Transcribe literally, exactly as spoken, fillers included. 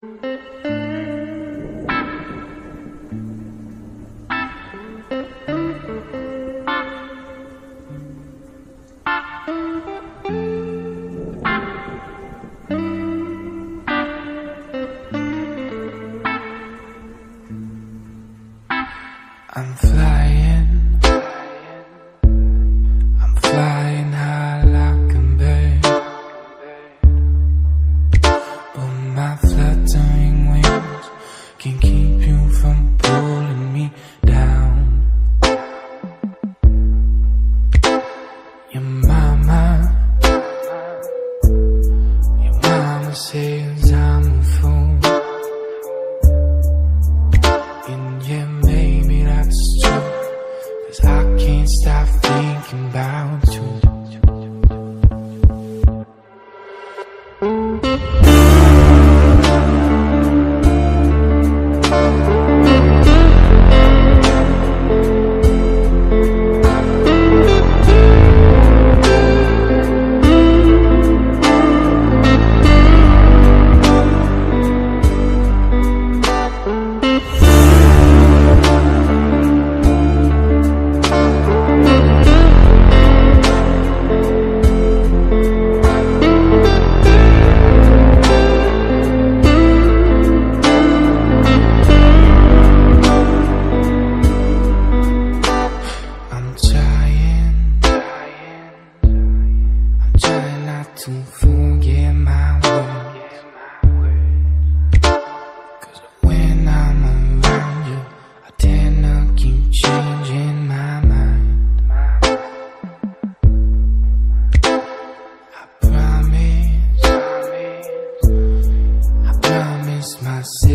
I'm flying, I'm flying high like a bird, but my fluttering wings can keep you from pulling me down. Your mama, your mama says I'm a fool, and yeah, maybe that's true, 'cause I can't stop thinking about you. To forget my words, 'cause when I'm around you, I tend to keep changing my mind. I promise, I promise myself